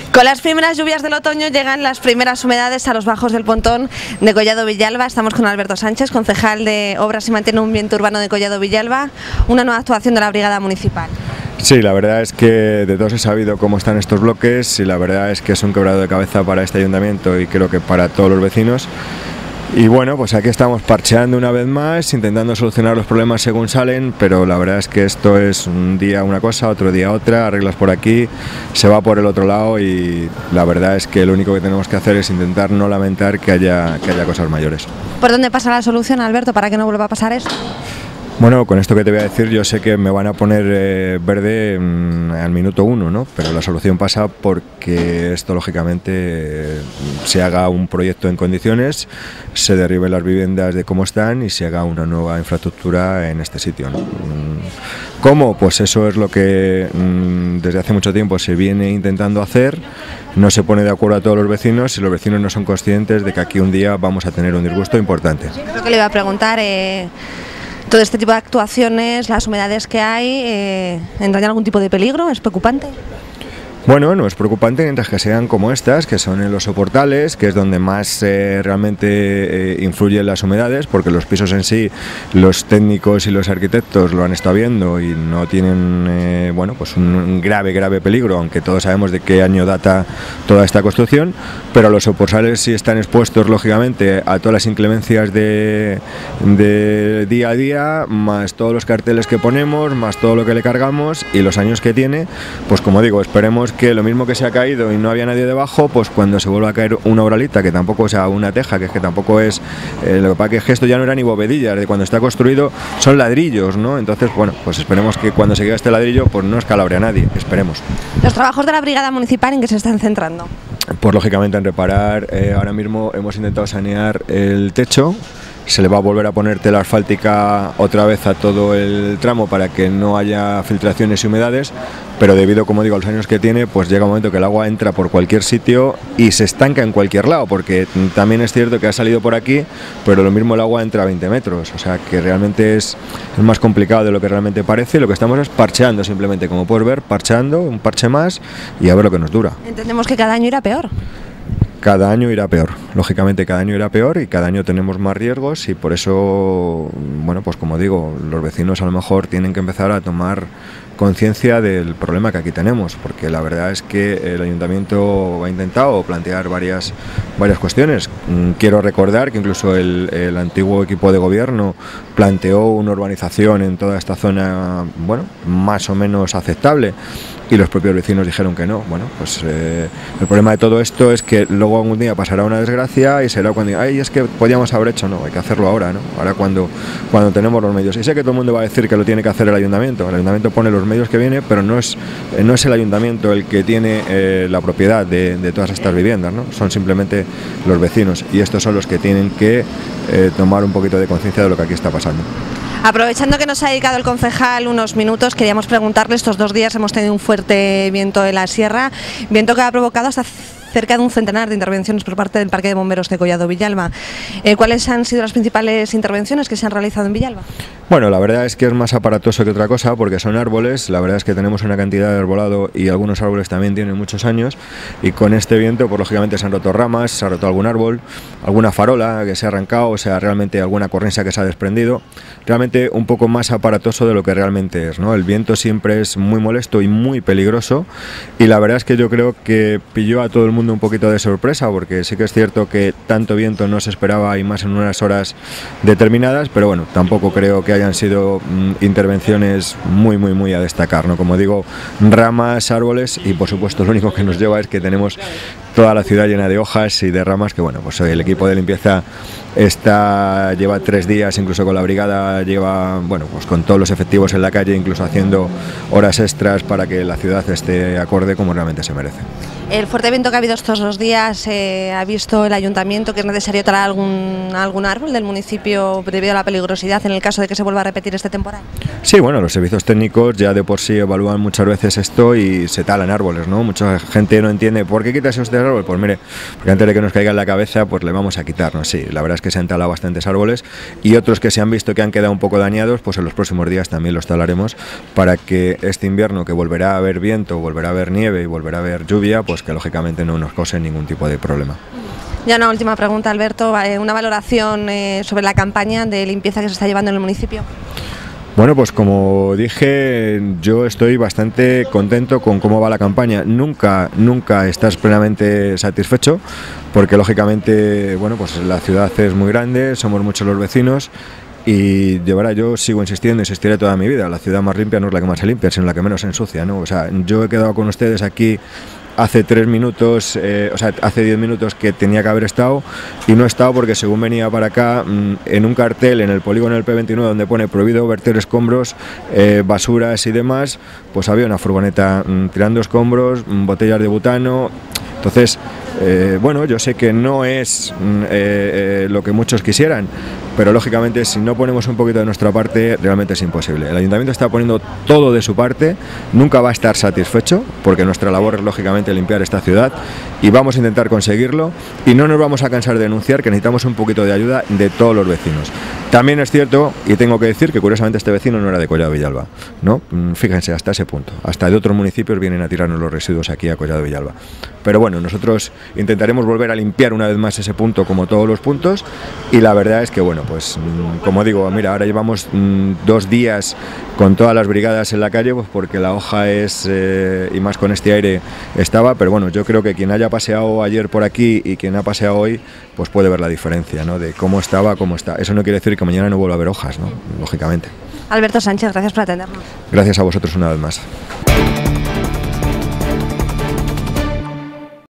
Con las primeras lluvias del otoño llegan las primeras humedades a los bajos del pontón de Collado Villalba. Estamos con Alberto Sánchez, concejal de Obras y Mantenimiento Urbano de Collado Villalba, una nueva actuación de la Brigada Municipal. Sí, la verdad es que de todos he sabido cómo están estos bloques y la verdad es que es un quebrado de cabeza para este ayuntamiento y creo que para todos los vecinos. Y bueno, pues aquí estamos parcheando una vez más, intentando solucionar los problemas según salen, pero la verdad es que esto es un día una cosa, otro día otra, arreglas por aquí, se va por el otro lado y la verdad es que lo único que tenemos que hacer es intentar no lamentar que haya cosas mayores. ¿Por dónde pasa la solución, Alberto, para que no vuelva a pasar eso? Bueno, con esto que te voy a decir, yo sé que me van a poner verde al minuto 1, ¿no? Pero la solución pasa porque esto, lógicamente, se haga un proyecto en condiciones, se derriben las viviendas de cómo están y se haga una nueva infraestructura en este sitio, ¿no? ¿Cómo? Pues eso es lo que desde hace mucho tiempo se viene intentando hacer. No se pone de acuerdo a todos los vecinos y los vecinos no son conscientes de que aquí un día vamos a tener un disgusto importante. Creo que le iba a preguntar... Todo este tipo de actuaciones, las humedades que hay, ¿entrañan algún tipo de peligro? ¿Es preocupante? Bueno, no es preocupante mientras que sean como estas, que son en los soportales, que es donde más realmente influyen las humedades, porque los pisos en sí, los técnicos y los arquitectos lo han estado viendo y no tienen bueno, pues un grave peligro, aunque todos sabemos de qué año data toda esta construcción, pero los soportales sí están expuestos lógicamente a todas las inclemencias de día a día, más todos los carteles que ponemos, más todo lo que le cargamos y los años que tiene, pues como digo, esperemos que lo mismo que se ha caído y no había nadie debajo, pues cuando se vuelva a caer una oralita, que tampoco sea una teja, que es que tampoco es, lo que pasa es que esto ya no era ni bovedillas, de cuando está construido son ladrillos, ¿no? Entonces, bueno, pues esperemos que cuando se quede este ladrillo, pues no escalabre a nadie, esperemos. ¿Los trabajos de la Brigada Municipal en qué se están centrando? Pues lógicamente en reparar, ahora mismo hemos intentado sanear el techo. Se le va a volver a poner tela asfáltica otra vez a todo el tramo para que no haya filtraciones y humedades, pero debido, como digo, a los años que tiene, pues llega un momento que el agua entra por cualquier sitio y se estanca en cualquier lado, porque también es cierto que ha salido por aquí, pero lo mismo el agua entra a 20 metros, o sea que realmente es más complicado de lo que realmente parece. Lo que estamos es parcheando simplemente, como puedes ver, parcheando, un parche más y a ver lo que nos dura. Entendemos que cada año irá peor. Cada año irá peor, lógicamente cada año irá peor y cada año tenemos más riesgos y por eso, bueno, pues como digo, los vecinos a lo mejor tienen que empezar a tomar conciencia del problema que aquí tenemos, porque la verdad es que el ayuntamiento ha intentado plantear varias cuestiones. Quiero recordar que incluso el antiguo equipo de gobierno planteó una urbanización en toda esta zona, bueno, más o menos aceptable, y los propios vecinos dijeron que no. Bueno, pues el problema de todo esto es que luego algún día pasará una desgracia y será cuando diga, ay, es que podíamos haber hecho, no, hay que hacerlo ahora, ¿no? Ahora cuando tenemos los medios. Y sé que todo el mundo va a decir que lo tiene que hacer el ayuntamiento pone los medios que viene, pero no es el ayuntamiento el que tiene la propiedad de todas estas viviendas, ¿no? Son simplemente los vecinos y estos son los que tienen que tomar un poquito de conciencia de lo que aquí está pasando. Aprovechando que nos ha dedicado el concejal unos minutos, queríamos preguntarle, estos 2 días hemos tenido un fuerte viento en la sierra, viento que ha provocado hasta cerca de un centenar de intervenciones por parte del Parque de Bomberos de Collado Villalba. ¿Cuáles han sido las principales intervenciones que se han realizado en Villalba? Bueno, la verdad es que es más aparatoso que otra cosa porque son árboles, la verdad es que tenemos una cantidad de arbolado y algunos árboles también tienen muchos años y con este viento pues lógicamente se han roto ramas, se ha roto algún árbol, alguna farola que se ha arrancado, o sea, realmente alguna cornisa que se ha desprendido, realmente un poco más aparatoso de lo que realmente es, ¿no? El viento siempre es muy molesto y muy peligroso y la verdad es que yo creo que pilló a todo el mundo un poquito de sorpresa porque sí que es cierto que tanto viento no se esperaba y más en unas horas determinadas, pero bueno, tampoco creo que hayan sido intervenciones muy a destacar, ¿no? Como digo, ramas, árboles y por supuesto lo único que nos lleva es que tenemos toda la ciudad llena de hojas y de ramas que bueno, pues el equipo de limpieza lleva 3 días, incluso con la brigada lleva, bueno, pues con todos los efectivos en la calle, incluso haciendo horas extras para que la ciudad esté acorde como realmente se merece. El fuerte viento que ha habido estos 2 días, ¿ha visto el ayuntamiento que es necesario talar algún árbol del municipio debido a la peligrosidad en el caso de que se vuelva a repetir este temporal? Sí, bueno, los servicios técnicos ya de por sí evalúan muchas veces esto y se talan árboles, ¿no? Mucha gente no entiende por qué quitas estos árbol? Pues mire, porque antes de que nos caiga en la cabeza, pues le vamos a quitarnos. Sí, la verdad es que se han talado bastantes árboles y otros que se han visto que han quedado un poco dañados, pues en los próximos días también los talaremos para que este invierno, que volverá a haber viento, volverá a haber nieve y volverá a haber lluvia, pues que lógicamente no nos cause ningún tipo de problema. Ya una última pregunta, Alberto, una valoración sobre la campaña de limpieza que se está llevando en el municipio. Bueno, pues como dije, yo estoy bastante contento con cómo va la campaña. Nunca estás plenamente satisfecho, porque lógicamente, bueno, pues la ciudad es muy grande, somos muchos los vecinos. Y de verdad yo sigo insistiendo, insistiré toda mi vida. La ciudad más limpia no es la que más se limpia, sino la que menos se ensucia, ¿no? O sea, yo he quedado con ustedes aquí hace 3 minutos, hace 10 minutos que tenía que haber estado y no he estado porque según venía para acá, en un cartel en el polígono del P29 donde pone prohibido verter escombros, basuras y demás, pues había una furgoneta tirando escombros, botellas de butano. Entonces, bueno, yo sé que no es lo que muchos quisieran, pero lógicamente si no ponemos un poquito de nuestra parte realmente es imposible. El ayuntamiento está poniendo todo de su parte, nunca va a estar satisfecho porque nuestra labor es lógicamente limpiar esta ciudad y vamos a intentar conseguirlo y no nos vamos a cansar de denunciar que necesitamos un poquito de ayuda de todos los vecinos. También es cierto, y tengo que decir que curiosamente este vecino no era de Collado Villalba, ¿no? Fíjense, hasta ese punto, hasta de otros municipios vienen a tirarnos los residuos aquí a Collado Villalba. Pero bueno, nosotros intentaremos volver a limpiar una vez más ese punto como todos los puntos y la verdad es que bueno, pues como digo, mira, ahora llevamos 2 días con todas las brigadas en la calle, pues porque la hoja es, y más con este aire estaba, pero bueno, yo creo que quien haya paseado ayer por aquí y quien ha paseado hoy, pues puede ver la diferencia, ¿no? De cómo estaba, cómo está. Eso no quiere decir que mañana no vuelva a haber hojas, ¿no? Lógicamente. Alberto Sánchez, gracias por atendernos. Gracias a vosotros una vez más.